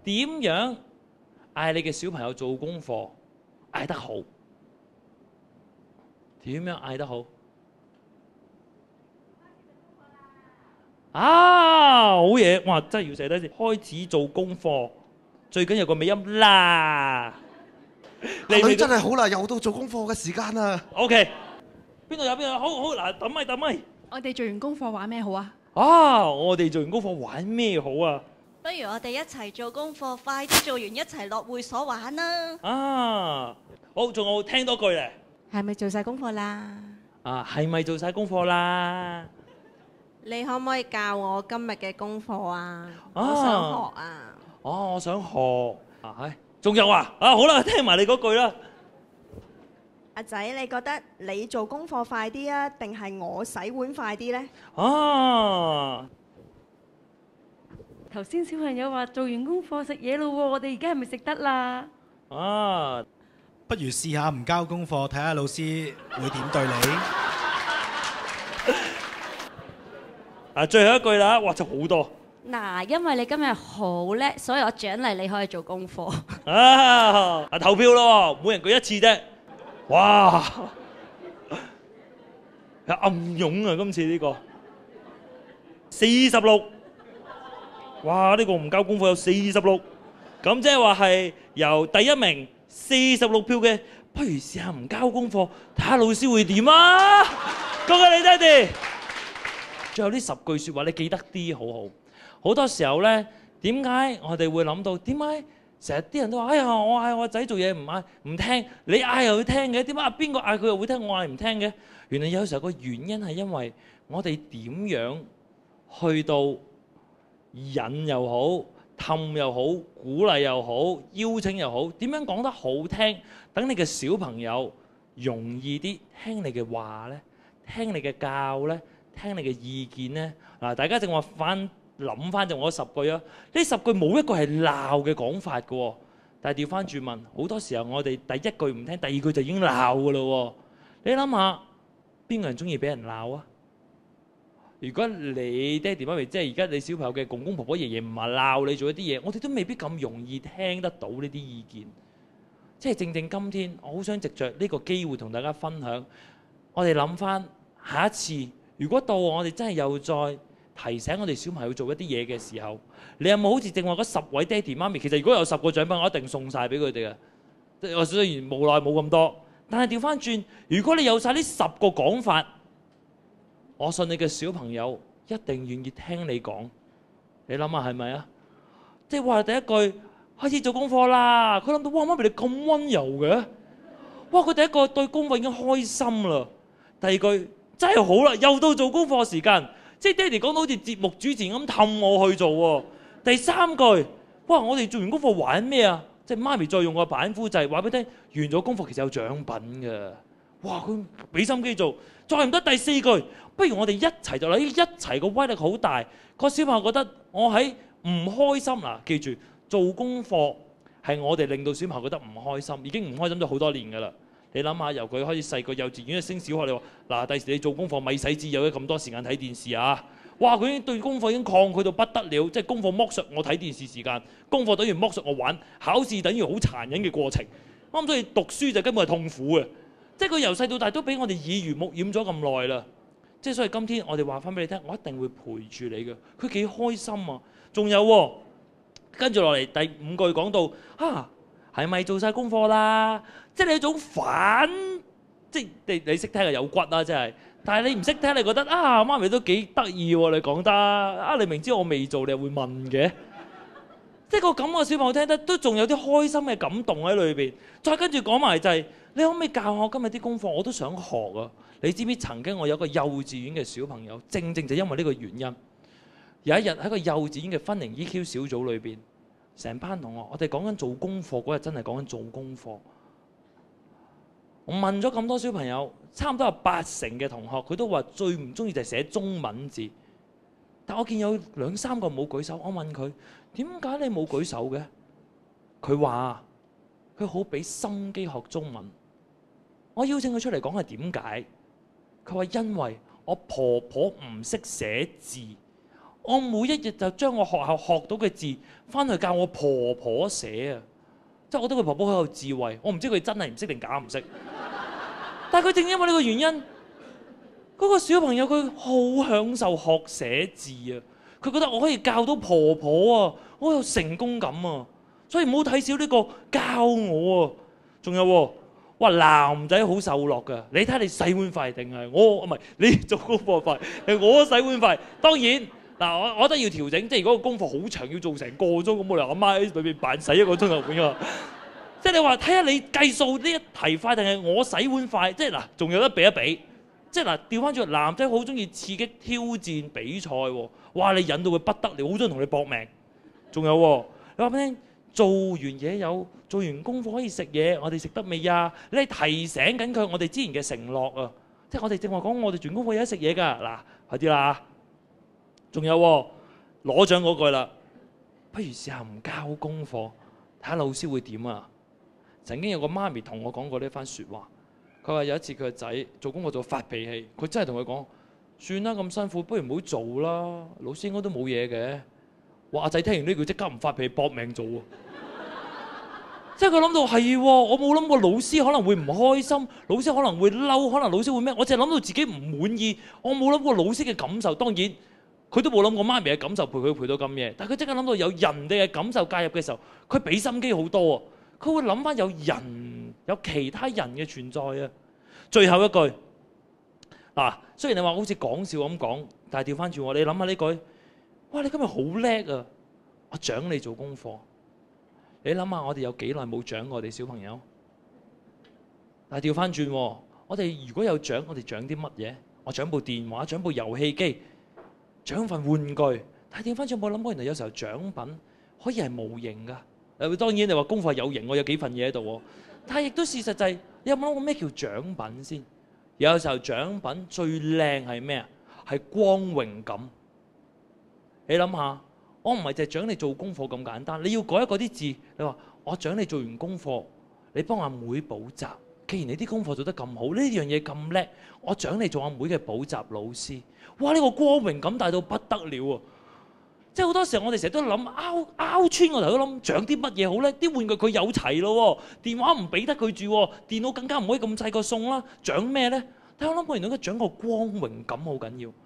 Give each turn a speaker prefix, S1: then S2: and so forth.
S1: 點樣嗌你嘅小朋友做功課嗌得好？點樣嗌得好？啊，好嘢！哇，真係要寫低先。開始做功課，最緊要個尾音啦。
S2: 阿女真係好啦，又到做功課嘅時間啦。
S1: OK， 邊度有邊度有？好好嗱，揼咪揼咪。
S3: 我哋做完功課玩咩好啊？
S1: 啊，我哋做完功課玩咩好啊？
S4: 不如我哋一齊做功課，快啲做完一齊落會所玩啦！
S1: 啊，好，仲有聽多句咧。
S5: 係咪做晒功課啦？
S1: 啊，係咪做晒功課啦？
S5: 你可唔可以教我今日嘅功課啊？我
S1: 啊
S5: 想學啊！
S1: 哦，我想學啊，係，仲有啊，啊好啦，聽埋你嗰句啦。
S6: 阿仔，你覺得你做功課快啲啊，定係我洗碗快啲呢？
S1: 啊，
S7: 頭先小朋友話做完功課食嘢咯喎，我哋而家係咪食得啦？
S1: 啊，
S8: 不如試下唔交功課，睇下老師會點對你。
S1: 啊，最後一句啦，哇，真好多。
S7: 嗱，因為你今日好叻，所以我獎勵你可以做功課。
S1: 啊，投票咯，每人舉一次啫。哇，有暗湧啊！今次呢個46，哇！呢個唔交功課有46，咁即係話係由第一名46票嘅，不如試下唔交功課，睇下老師會點啊！恭喜你爹哋！最後呢10句説話，你記得啲好好。好多時候呢，點解我哋會諗到點解？成日啲人都話：哎呀，我嗌我仔做嘢唔聽，你嗌又會聽嘅，點解邊個嗌佢又會聽，我嗌唔聽嘅？原來有時候個原因係因為我哋點樣去到引又好、氹又好、鼓勵又好、邀請又好，點樣講得好聽，等你嘅小朋友容易啲聽你嘅話呢，聽你嘅教呢，聽你嘅意見呢。嗱，大家正話諗翻就我10句啊！呢10句冇一個係鬧嘅講法嘅喎，但係調翻轉問，好多時候我哋第一句唔聽，第二句就已經鬧嘅咯喎。你諗下，邊個人中意俾人鬧啊？如果你爹哋媽咪即係而家你小朋友嘅公公婆婆爺爺唔係鬧你做一啲嘢，我哋都未必咁容易聽得到呢啲意見。即係正正今天，我好想藉着呢個機會同大家分享，我哋諗翻下一次，如果到我哋真係又再提醒我哋小朋友做一啲嘢嘅時候，你有冇好似正話嗰10位爹哋媽咪？其實如果有10個獎品，我一定送晒俾佢哋嘅。我雖然無奈冇咁多，但係調翻轉，如果你有晒呢10個講法，我信你嘅小朋友一定願意聽你講。你諗下係咪啊？即係話第一句開始做功課啦，佢諗到哇，媽咪你咁温柔嘅，哇！佢第一個對功課已經開心啦。第二句真係好啦，又到做功課時間。即係爹哋講到好似節目主持人咁氹我去做喎。第3句，哇！我哋做完功課玩咩啊？即係媽咪再用個板斧掣話俾你聽，完咗功課其實有獎品嘅。哇！佢俾心機做，再唔得第4句，不如我哋一齊做啦！一齊個威力好大，個小朋友覺得我喺唔開心嗱。記住，做功課係我哋令到小朋友覺得唔開心，已經唔開心咗好多年㗎啦。你諗下，由佢開始細個幼稚園升小學，你話嗱，第時你做功課咪使旨有咁多時間睇電視啊！哇！佢已經對功課已經抗拒到不得了，即係功課剝削我睇電視時間，功課等於剝削我玩，考試等於好殘忍嘅過程。咁所以讀書就根本係痛苦嘅，即係佢由細到大都俾我哋耳濡目染咗咁耐啦。即係所以今天我哋話翻俾你聽，我一定會陪住你嘅。佢幾開心啊！仲有喎，跟住落嚟第5句講到啊，係咪做晒功課啦？即係你一種反，即係你識聽係有骨啦，真係。但係你唔識聽，你覺得啊，媽咪都幾得意喎，你講得啊，你明知我未做，你又會問嘅。即係個咁嘅小朋友聽得都仲有啲開心嘅感動喺裏邊。再跟住講埋就係，你可唔可以教我今日啲功課？我都想學啊！你知唔知曾經我有個幼稚園嘅小朋友，正正就因為呢個原因，有一日喺個幼稚園嘅分齡 EQ 小組裏邊，成班同學，我哋講緊做功課嗰日，真係講緊做功課。我問咗咁多小朋友，差唔多有80%嘅同學，佢都話最唔中意就係寫中文字。但我見有2、3個冇舉手，我問佢點解你冇舉手嘅？佢話佢好俾心機學中文。我邀請佢出嚟講係點解？佢話因為我婆婆唔識寫字， 我每一日就將我學校學到嘅字翻去教我婆婆寫啊！即係我覺得佢婆婆好有智慧，我唔知佢真係唔識定假唔識。但係佢正因為呢個原因，嗰個小朋友佢好享受學寫字啊！佢覺得我可以教到婆婆啊，我有成功感啊！所以唔好睇小呢個教我啊！仲有喎，哇男仔好受落㗎，你睇你洗碗快定係我唔係你做功課快定我洗碗快？當然嗱，我覺得要調整，即係如果個功課好長要做成個鐘咁，我哋阿媽喺裏邊扮洗一個鐘頭碗㗎。即係你話睇下你計數呢一題快定係我洗碗快？即係嗱，仲有得比一比。即係嗱，調翻轉，男仔好中意刺激挑戰比賽喎。哇！你引到佢不得了，好中意同你搏命。仲有喎，你話俾你聽，做完嘢有做完功課可以食嘢，我哋食得未啊？你係提醒緊佢我哋之前嘅承諾啊！即係我哋正話講，我哋做完功課有得食嘢㗎。嗱，快啲啦！仲有喎，攞獎嗰句啦，不如試下唔交功課，睇下老師會點啊！曾經有個媽咪同我講過呢番説話，佢話有一次佢個仔做功課就發脾氣，佢真係同佢講：算啦，咁辛苦，不如唔好做啦。老師應該都冇嘢嘅。哇！阿仔聽完呢句即刻唔發脾氣，搏命做喎。即係佢諗到係喎，我冇諗過老師可能會唔開心，老師可能會嬲，可能老師會咩？我淨係諗到自己唔滿意，我冇諗過老師嘅感受。當然佢都冇諗過媽咪嘅感受陪佢陪到咁夜，但係佢即刻諗到有人哋嘅感受介入嘅時候，佢俾心機好多啊！佢會諗翻有人有其他人嘅存在啊！最後一句嗱，雖然你話好似講笑咁講，但係調翻轉我，你諗下呢句，哇！你今日好叻啊！我獎你做功課。你諗下，我哋有幾耐冇獎我哋小朋友？但係調翻轉，我哋如果有獎，我哋獎啲乜嘢？我獎部電話，獎部遊戲機，獎份玩具。但係調翻轉，冇諗過原來有時候獎品可以係無形㗎。當然你話功課有型，我有幾份嘢喺度喎。但係亦都事實就係，你有冇諗過咩叫獎品先？有時候獎品最靚係咩啊？係光榮感。你諗下。我唔係淨係獎你做功課咁簡單，你要改一改啲字。你話我獎你做完功課，你幫阿妹補習。既然你啲功課做得咁好，呢樣嘢咁叻，我獎你做阿妹嘅補習老師。哇！呢個光榮感大到不得了啊！即係好多時候我哋成日都諗拗穿個頭都諗獎啲乜嘢好咧？啲玩具佢有齊咯，電話唔俾得佢住，電腦更加唔可以咁細個送啦。獎咩咧？但係我諗過原來佢獎個光榮感好緊要。